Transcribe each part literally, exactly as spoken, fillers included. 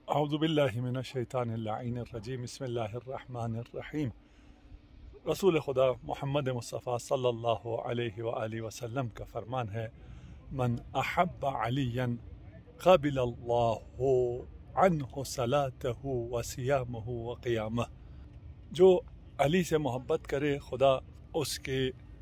अऊज़ु बिल्लाहि मिनश्शैतानिर्रजीम बिस्मिल्लाहिर्रहमानिर्रहीम। रसूल खुदा मोहम्मद मुस्तफ़ा सल्लल्लाहु अलैहि वआलिहि वसल्लम का फरमान है, मन अहब्ब अलियन क़बिलल्लाहु अन्हु सलातहु व सियामहु व क़ियामह। जो अली से मोहब्बत करे खुदा उसके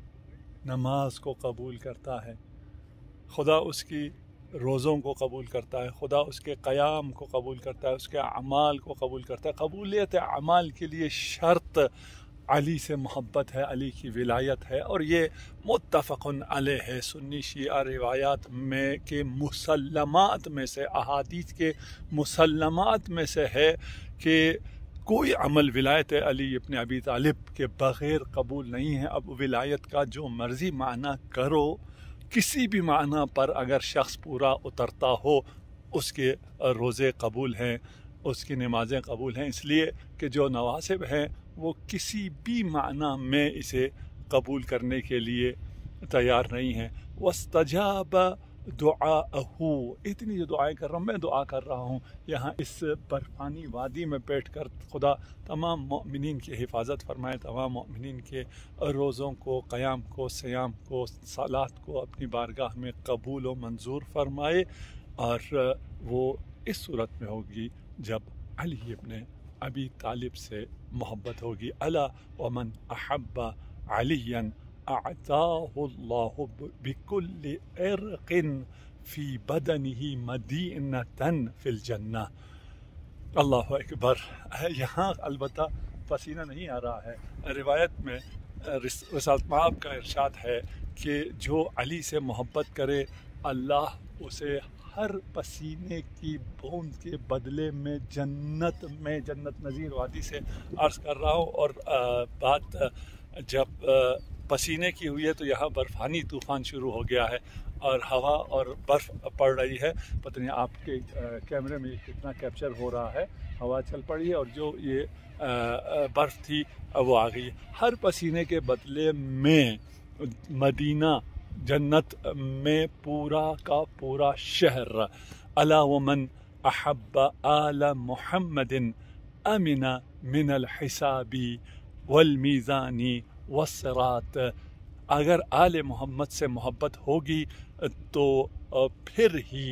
नमाज को कबूल करता है, खुदा उसकी रोज़ों को कबूल करता है, खुदा उसके क़याम को कबूल करता है, उसके अमाल को कबूल करता है। कबूलियत अमाल के लिए शर्त अली से मोहब्बत है, अली की विलायत है, और ये मुत्तफ़क़ुन अलैह है। सुन्नी शिया रिवायात में के मुसल्लमात में से, अहादीस के मुसल्लमात में से है कि कोई अमल विलायत अली इब्न अबी तालिब के बग़ैर कबूल नहीं है। अब विलायत का जो मर्ज़ी माना करो, किसी भी माना पर अगर शख्स पूरा उतरता हो, उसके रोज़े कबूल हैं, उसकी नमाज़ें कबूल हैं, इसलिए कि जो नवासिब हैं वो किसी भी माना में इसे कबूल करने के लिए तैयार नहीं हैं। वस्तजाब दुआअहू, इतनी जो दुआएं कर रहा हूँ, मैं दुआ कर रहा हूँ यहाँ इस बर्फानी वादी में बैठ कर। खुदा तमाम मोमिनीन की हिफाजत फरमाए, तमाम मोमिनीन के रोज़ों को, क़याम को, सियाम को, सलात को अपनी बारगाह में कबूल व मंजूर फरमाए। और वो इस सूरत में होगी जब अली इब्न अबी तालिब से मोहब्बत होगी। अला वमन अहब्ब अलियन अअताहुल्लाहु बिकुल्लि इर्क़िन फ़ी बदनिही मदीनतन फ़िल जन्नह। अल्लाहु अकबर। यहाँ अलबत्ता पसीना नहीं आ रहा है। रिवायत में रिसालत मआब का इरशाद है कि जो अली से मोहब्बत करे, अल्लाह उसे हर पसीने की बूंद के बदले में जन्नत में, जन्नत नज़ीर वादी से अर्ज़ कर रहा हूँ। और आ, बात जब आ, पसीने की हुई है तो यहाँ बर्फ़ानी तूफ़ान शुरू हो गया है और हवा और बर्फ़ पड़ रही है। पता नहीं आपके कैमरे में कितना कैप्चर हो रहा है। हवा चल पड़ी है और जो ये बर्फ़ थी वो आ गई है। हर पसीने के बदले में मदीना, जन्नत में पूरा का पूरा शहर। अला वमन अहब्ब आला मुहम्मदिन अमिना मिनल हिसाबी वल मीज़ानी वस्सिरात। अगर आले मोहम्मद से मोहब्बत होगी तो फिर ही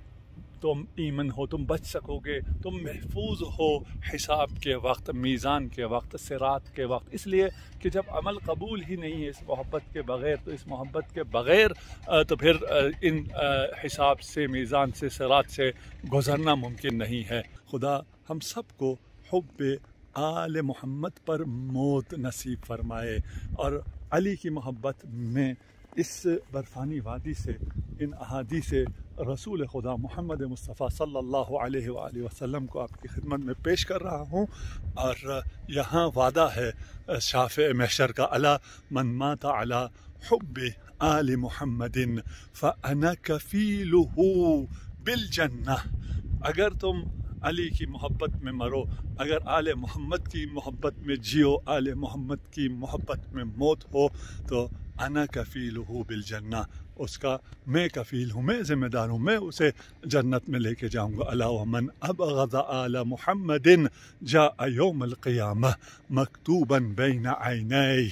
तुम ईमन हो, तुम बच सकोगे, तुम महफूज हो हिसाब के वक्त, मीज़ान के वक्त, सिरात के वक्त। इसलिए कि जब अमल कबूल ही नहीं है इस मोहब्बत के बग़ैर, तो इस मोहब्बत के बग़ैर तो फिर इन हिसाब से, मीज़ान से, सिरात से गुज़रना मुमकिन नहीं है। खुदा हम सब को हुब्बे आले मोहम्मद पर मौत नसीब फरमाए और अली की मोहब्बत में इस बर्फ़ानी वादी से, इन अहादीस से रसूल खुदा मोहम्मद मुस्तफ़ा सल्लल्लाहु अलैहि वआलिहि वसल्लम को आपकी खिदमत में पेश कर रहा हूँ। और यहाँ वादा है शाफ़े महशर का, अला मन माता अला हुब्बि आले मुहम्मदिन फ़अना कफ़ीलुहु बिल जन्नह। अगर तुम अली की मोहब्बत में मरो, अगर आले मोहम्मद की मोहब्बत में जियो, आले मोहम्मद की मोहब्बत में मौत हो, तो अना कफ़ीलुहु बिल जन्नह, उसका मैं कफ़ील हूँ, मैं ज़िम्मेदार हूँ, मैं उसे जन्नत में लेके जाऊँगा। अला वमन अबग़ज़ आला मुहम्मदिन जाअ यौमल क़ियामह मकतूबन बैन ऐनैहि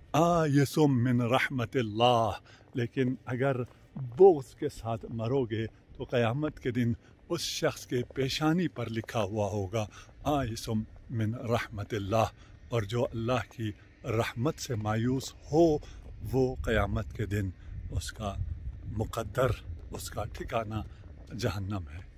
आयसुम मिन रहमतिल्लाह। लेकिन अगर बोझ के साथ मरोगे तो क़यामत के दिन उस शख्स के पेशानी पर लिखा हुआ होगा आयसुम मिन रहमतिल्लाह। और जो अल्लाह की रहमत से मायूस हो, वो क़यामत के दिन उसका मुक़द्दर, उसका ठिकाना जहन्नम है।